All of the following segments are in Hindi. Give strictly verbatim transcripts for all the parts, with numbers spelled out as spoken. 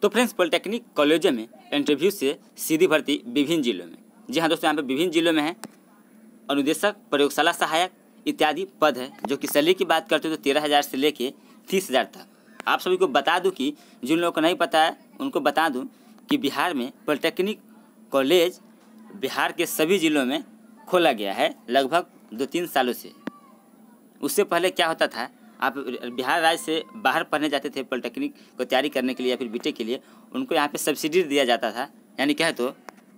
तो फ्रेंड्स, पॉलिटेक्निक कॉलेजों में इंटरव्यू से सीधी भर्ती विभिन्न जिलों में। जी हाँ दोस्तों, यहाँ पे विभिन्न जिलों में है अनुदेशक, प्रयोगशाला सहायक इत्यादि पद है, जो कि सैलरी की बात करते हो तो तेरह हज़ार से लेके तीस हज़ार तक। आप सभी को बता दूं कि जिन लोगों को नहीं पता है उनको बता दूं कि बिहार में पॉलिटेक्निक कॉलेज बिहार के सभी जिलों में खोला गया है लगभग दो तीन सालों से। उससे पहले क्या होता था, आप बिहार राज्य से बाहर पढ़ने जाते थे पॉलिटेक्निक को तैयारी करने के लिए या फिर बीटेक के लिए, उनको यहाँ पे सब्सिडी दिया जाता था। यानी क्या है तो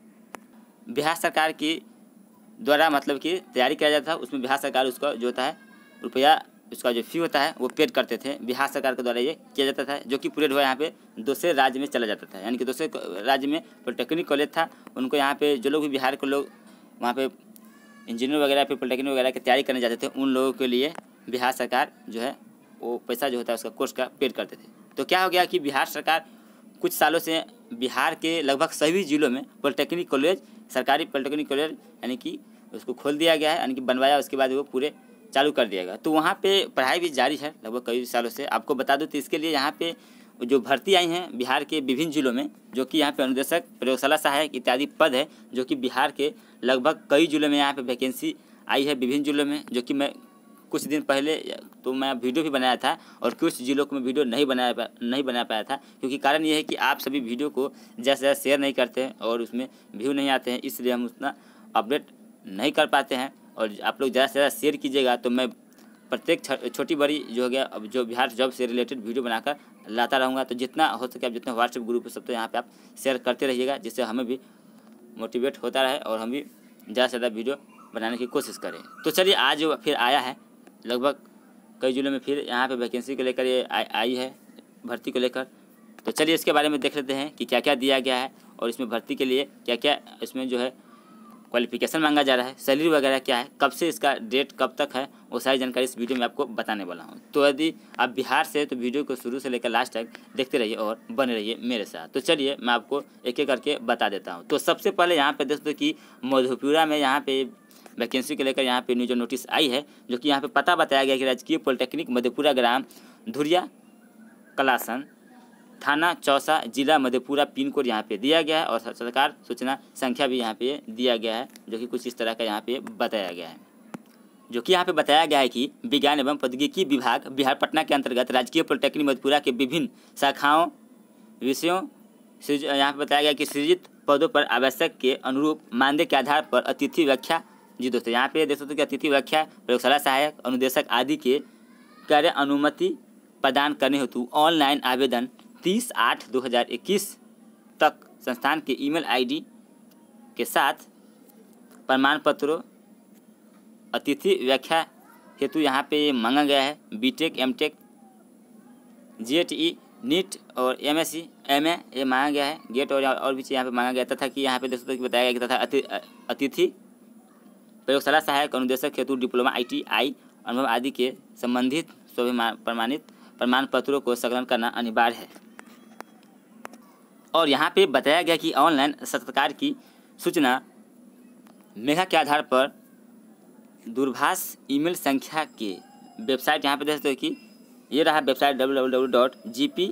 बिहार सरकार की द्वारा मतलब कि तैयारी किया जाता था, उसमें बिहार सरकार उसका जो होता है रुपया, उसका जो फी होता है वो पेड करते थे। बिहार सरकार के द्वारा ये किया जाता था, जो कि पूरे हुआ यहाँ पे दूसरे राज्य में चला जाता था। यानी कि दूसरे राज्य में पॉलिटेक्निक कॉलेज था, उनको यहाँ पे जो लोग भी बिहार के लोग वहाँ पे इंजीनियर वगैरह फिर पॉलिटेक्निक वगैरह की तैयारी करने जाते थे, उन लोगों के लिए बिहार सरकार जो है वो पैसा जो होता है उसका कोर्स का पेड करते थे। तो क्या हो गया कि बिहार सरकार कुछ सालों से बिहार के लगभग सभी जिलों में पॉलिटेक्निक कॉलेज, सरकारी पॉलिटेक्निक कॉलेज यानी कि उसको खोल दिया गया है, यानी कि बनवाया, उसके बाद वो पूरे चालू कर दिया गया। तो वहाँ पे पढ़ाई भी जारी है लगभग कई सालों से। आपको बता दूँ तो इसके लिए यहाँ पे जो भर्ती आई हैं बिहार के विभिन्न जिलों में, जो कि यहाँ पे अनुदेशक, प्रयोगशाला सहायक इत्यादि पद है, जो कि बिहार के लगभग कई जिलों में यहाँ पे वैकेंसी आई है विभिन्न जिलों में। जो कि मैं कुछ दिन पहले तो मैं वीडियो भी बनाया था और कुछ जिलों को मैं वीडियो नहीं बनाया नहीं बना पाया था, क्योंकि कारण ये है कि आप सभी वीडियो को ज़्यादा से ज़्यादा शेयर नहीं करते हैं और उसमें व्यू नहीं आते हैं, इसलिए हम उतना अपडेट नहीं कर पाते हैं। और आप लोग ज़्यादा से ज़्यादा शेयर कीजिएगा तो मैं प्रत्येक छोटी बड़ी जो हो गया अब जो बिहार जॉब से रिलेटेड वीडियो बनाकर लाता रहूँगा। तो जितना हो सके आप जितना व्हाट्सएप ग्रुप पे सब तो यहाँ पे आप शेयर करते रहिएगा, जिससे हमें भी मोटिवेट होता रहे और हम भी ज़्यादा से ज़्यादा वीडियो बनाने की कोशिश करें। तो चलिए, आज फिर आया है लगभग कई जिलों में फिर यहाँ पे वैकेंसी को लेकर ये आई है, भर्ती को लेकर। तो चलिए इसके बारे में देख लेते हैं कि क्या क्या दिया गया है और इसमें भर्ती के लिए क्या क्या इसमें जो है क्वालिफिकेशन मांगा जा रहा है, सैलरी वगैरह क्या है, कब से इसका डेट कब तक है, वो सारी जानकारी इस वीडियो में आपको बताने वाला हूँ। तो यदि आप बिहार से तो वीडियो को शुरू से लेकर लास्ट तक देखते रहिए और बने रहिए मेरे साथ। तो चलिए मैं आपको एक एक करके बता देता हूँ। तो सबसे पहले यहाँ पे दोस्तों कि मधेपुरा में यहाँ पे वैकेंसी को लेकर यहाँ पे न्यू जो नोटिस आई है, जो कि यहाँ पे पता बताया गया कि राजकीय पॉलिटेक्निक मधेपुरा, ग्राम धुरिया कलासन, थाना चौसा, जिला मधेपुरा, पिन कोड यहाँ पे दिया गया है और सरकार सूचना संख्या भी यहाँ पे दिया गया है, जो कि कुछ इस तरह का यहाँ पे बताया गया है। जो कि यहाँ पे बताया गया है कि विज्ञान एवं प्रौद्योगिकी विभाग बिहार पटना के अंतर्गत राजकीय पॉलिटेक्निक मधेपुरा के विभिन्न शाखाओं विषयों से यहाँ पे बताया गया कि सृजित पदों पर आवश्यक के अनुरूप मानदेय के आधार पर अतिथि व्याख्या, जी दोस्तों यहाँ पे देख सकते हो कि अतिथि व्याख्या, प्रयोगशाला सहायक, अनुदेशक आदि के कार्य अनुमति प्रदान करने हेतु ऑनलाइन आवेदन तीस आठ दो हज़ार इक्कीस तक संस्थान के ईमेल आईडी के साथ प्रमाण पत्रों अतिथि व्याख्या हेतु यहाँ पे मांगा गया है। बीटेक, एमटेक, जेईई, नीट और एमएससी, एमए ये मांगा गया है। गेट और और भी चीज़ यहाँ पे मांगा गया तथा कि यहाँ पे देख सकते हो कि बताया गया कि तथा अति अतिथि प्रयोगशाला सहायक, अनुदेशक हेतु डिप्लोमा, आईटीआई अनुभव आदि के संबंधित सभी प्रमाणित प्रमाण पत्रों को संकलन करना अनिवार्य है। और यहाँ पे बताया गया कि ऑनलाइन साक्षात्कार की सूचना मेघा के आधार पर दूरभाष ईमेल संख्या के वेबसाइट यहाँ पे देख सकते हो कि ये रहा website W W W dot G P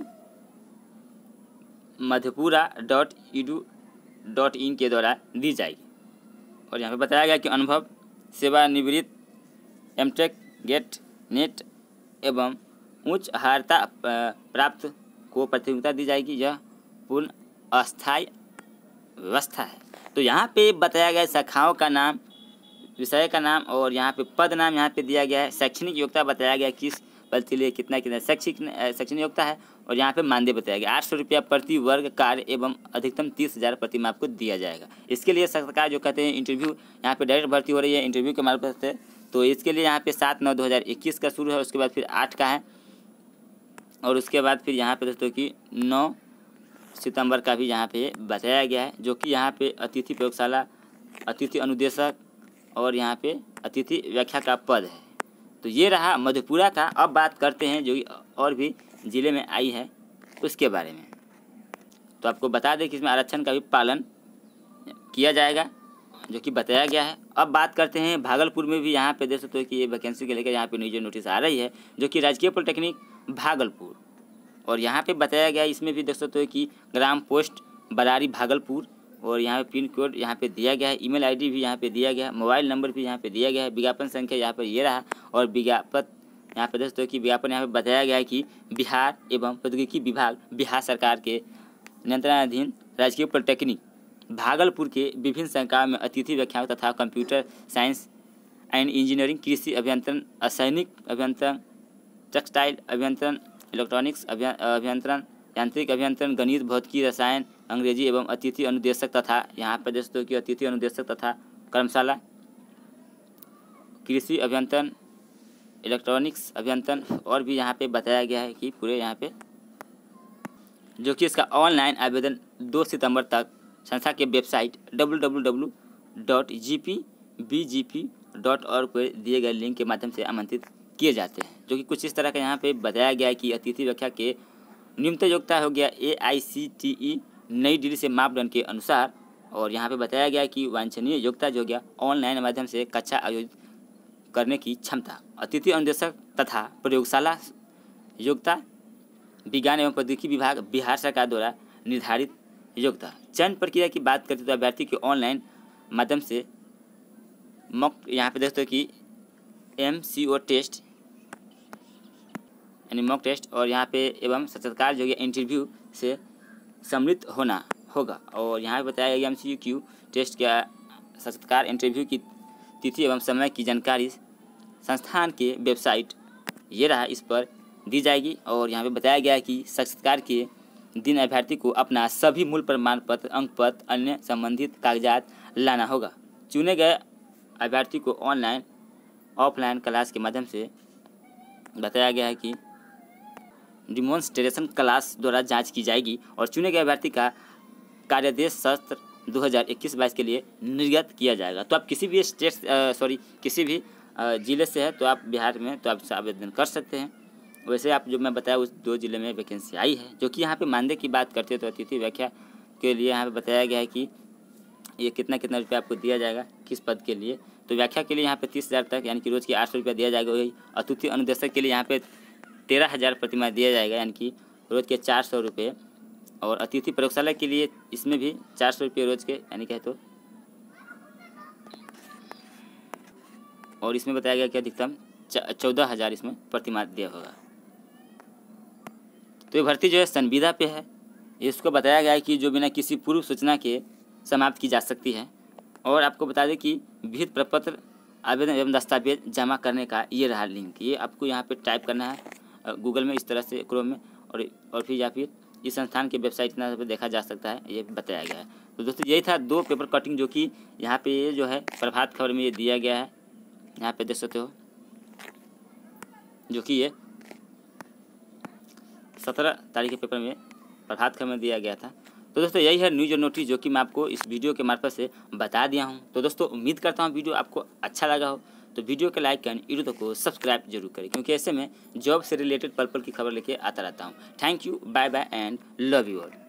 Madhepura dot E D U dot in के द्वारा दी जाएगी। और यहाँ पे बताया गया कि अनुभव, सेवानिवृत्त, एमटेक, गेट, नेट एवं उच्च अर्हता प्राप्त को प्राथमिकता दी जाएगी। यह पूर्ण अस्थायी व्यवस्था है। तो यहाँ पे बताया गया शाखाओं का नाम, विषय का नाम और यहाँ पे पद नाम यहाँ पे दिया गया है। शैक्षणिक योग्यता बताया गया किस पद के लिए कितना कितना शैक्षिक शैक्षणिक योग्यता है और यहाँ पे मानदेय बताया गया आठ सौ रुपया प्रति वर्ग कार्य एवं अधिकतम तीस हज़ार प्रति माह आपको दिया जाएगा। इसके लिए सरकार जो कहते हैं इंटरव्यू यहाँ पे डायरेक्ट भर्ती हो रही है इंटरव्यू के मार्फत से। तो इसके लिए यहाँ पे सात नौ दो हज़ार इक्कीस का शुरू है, उसके बाद फिर आठ का है और उसके बाद फिर यहाँ पे दोस्तों कि नौ सितंबर का भी यहाँ पे बताया गया है, जो कि यहाँ पे अतिथि प्रयोगशाला, अतिथि अनुदेशक और यहाँ पे अतिथि व्याख्या का पद है। तो ये रहा मधेपुरा का। अब बात करते हैं जो और भी ज़िले में आई है उसके बारे में। तो आपको बता दें कि इसमें आरक्षण का भी पालन किया जाएगा, जो कि बताया गया है। अब बात करते हैं भागलपुर में भी यहाँ पे देख सकते हो कि ये वैकेंसी के लेकर यहाँ पे न्यूज नोटिस आ रही है, जो कि राजकीय पॉलिटेक्निक भागलपुर और यहाँ पे बताया गया है, इसमें भी देख सकते हो कि ग्राम पोस्ट बरारी भागलपुर, और यहाँ पे पिन कोड यहाँ पे दिया गया है, ईमेल आईडी भी यहाँ पे दिया गया है, मोबाइल नंबर भी यहाँ पे दिया गया है, विज्ञापन संख्या यहाँ पे ये रहा। और विज्ञापन यहाँ पे देख सकते हो कि विज्ञापन यहाँ पे बताया गया है कि बिहार एवं प्रौद्योगिकी विभाग बिहार सरकार के नियंत्रणाधीन राजकीय पॉलिटेक्निक भागलपुर के विभिन्न संकायों में अतिथि व्याख्यान तथा कंप्यूटर साइंस एंड इंजीनियरिंग, कृषि अभियंत्रण, असैनिक अभियंत्रण, टेक्सटाइल अभियंत्रण, इलेक्ट्रॉनिक्स अभियंत्रण, यांत्रिक अभियंत्रण, गणित, भौतिकी, रसायन, अंग्रेजी एवं अतिथि अनुदेशक तथा यहाँ पर देख सकते हो कि अतिथि अनुदेशक तथा कर्मशाला, कृषि अभियंत्रण, इलेक्ट्रॉनिक्स अभियंत्रण, और भी यहाँ पे बताया गया है कि पूरे यहाँ पे जो कि इसका ऑनलाइन आवेदन दो सितंबर तक संस्था के website W W W dot G P B G P dot org पर दिए गए लिंक के माध्यम से आमंत्रित किए जाते हैं। जो कि कुछ इस तरह का यहाँ पे बताया गया है कि अतिथि व्याख्या के न्यूनतम योग्यता हो गया ए आई सी टी ई नई दिल्ली से मापदंड के अनुसार। और यहाँ पे बताया गया कि वांछनीय योग्यता जो हो गया ऑनलाइन माध्यम से कक्षा आयोजित करने की क्षमता, अतिथि अनुदेशक तथा प्रयोगशाला योग्यता, विज्ञान एवं प्रौद्योगिकी विभाग बिहार सरकार द्वारा निर्धारित योग्यता। चयन प्रक्रिया की बात करते तो अभ्यर्थी के ऑनलाइन माध्यम से मॉक यहाँ पे देखते हो कि एम सी ओ टेस्ट यानी मॉक टेस्ट, और यहाँ पे एवं साक्षात्कार जो है इंटरव्यू से सम्मिलित होना होगा। और यहाँ पे बताया गया एम सी क्यू टेस्ट का साक्षात्कार इंटरव्यू की तिथि एवं समय की जानकारी संस्थान के वेबसाइट ये रहा, इस पर दी जाएगी। और यहाँ पे बताया गया है कि साक्षात्कार के दिन अभ्यर्थी को अपना सभी मूल प्रमाण पत्र, अंक पत्र, अन्य संबंधित कागजात लाना होगा। चुने गए अभ्यर्थी को ऑनलाइन ऑफलाइन क्लास के माध्यम से बताया गया है कि डिमॉन्स्ट्रेशन क्लास द्वारा जांच की जाएगी। और चुने गए अभ्यर्थी का कार्यादेश सत्र दो हज़ार इक्कीस बाईस के लिए निर्गत किया जाएगा। तो आप किसी भी स्टेट सॉरी किसी भी ज़िले से है तो आप बिहार में तो आप आवेदन कर सकते हैं। वैसे आप जो मैं बताया उस दो ज़िले में वैकेंसी आई है। जो कि यहाँ पे मानदेय की बात करते हैं तो अतिथि व्याख्या के लिए यहाँ पे बताया गया है कि ये कितना कितना रुपया आपको दिया जाएगा किस पद के लिए। तो व्याख्या के लिए यहाँ पे तीस हज़ार तक यानी कि रोज़ की आठ सौ रुपया दिया जाएगा। वही अतिथि अनुदेशक के लिए यहाँ पे तेरह हज़ार प्रतिमाह दिया जाएगा यानी कि रोज़ के चार सौ रुपये। और अतिथि प्रयोगशाला के लिए इसमें भी चार सौ रुपये रोज़ के यानी कहे तो, और इसमें बताया गया कि अधिकतम चौदह हज़ार इसमें प्रतिमाह दिया होगा। तो ये भर्ती जो है संविदा पे है। इसको बताया गया है कि जो बिना किसी पूर्व सूचना के समाप्त की जा सकती है। और आपको बता दें कि विहित प्रपत्र आवेदन एवं दस्तावेज जमा करने का ये रहा लिंक। ये आपको यहाँ पे टाइप करना है गूगल में इस तरह से क्रोम में, और और फिर या फिर इस संस्थान के वेबसाइट इतना पे देखा जा सकता है, ये बताया गया है। तो दोस्तों यही था दो पेपर कटिंग जो कि यहाँ पे ये जो है प्रभात खबर में ये दिया गया है। यहाँ पे देख सकते हो जो कि ये सत्रह तारीख के पेपर में प्रभात खबर में दिया गया था। तो दोस्तों यही है न्यूज़ और नोटिस जो कि मैं आपको इस वीडियो के मार्फत से बता दिया हूं। तो दोस्तों उम्मीद करता हूं वीडियो आपको अच्छा लगा हो। तो वीडियो को लाइक करें, यूट्यूब को सब्सक्राइब जरूर करें, क्योंकि ऐसे में जॉब से रिलेटेड पल पल की खबर लेके आता रहता हूं। Thank you, bye bye and love you all.